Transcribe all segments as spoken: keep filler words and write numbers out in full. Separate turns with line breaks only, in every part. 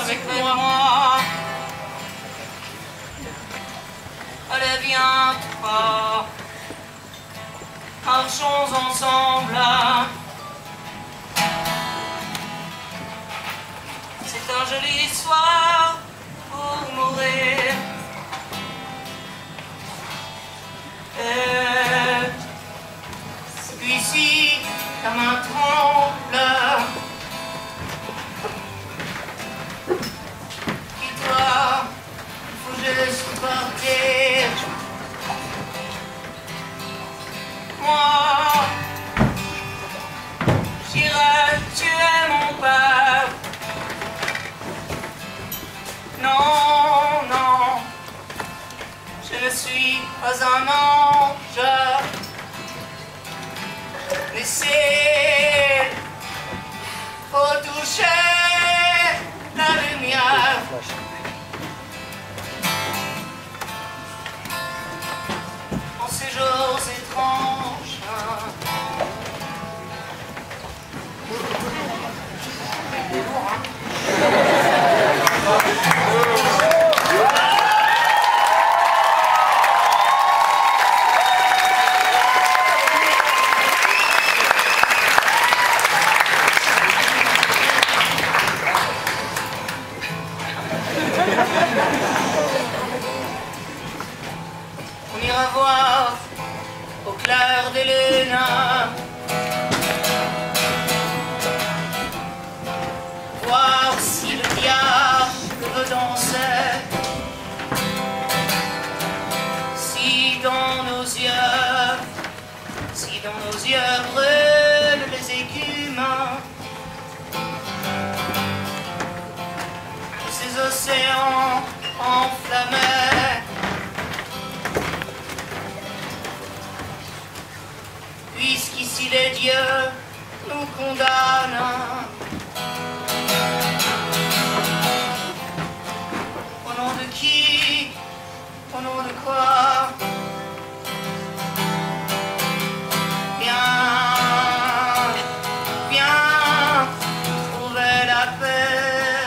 avec moi. Allez, viens-toi, marchons ensemble. C'est un joli soir pour mourir. Et puis si ta main tremble, dis-toi, il faut juste partir. Moi, j'irai tuer mon père. Non, non, je ne suis pas un ange. Laissez, faut toucher la lumière. En ces jours étranges, c'est lourd, hein. On ira voir au clair des lunes, voir si le diable veut danser, si dans nos yeux, si dans nos yeux brûlent les écumes, ces océans enflammés. Puisqu'ici les dieux nous condamnent, au nom de qui, au nom de quoi? Viens, viens trouver la paix.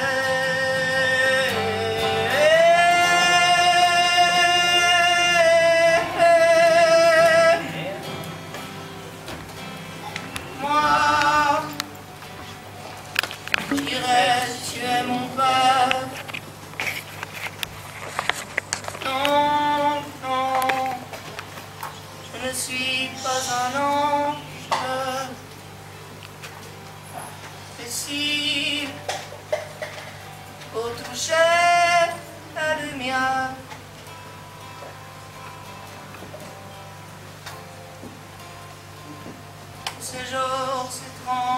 J'irai tuer mon père. Non, non, je ne suis pas un ange. Et si faut toucher la lumière, ces jours, ces trente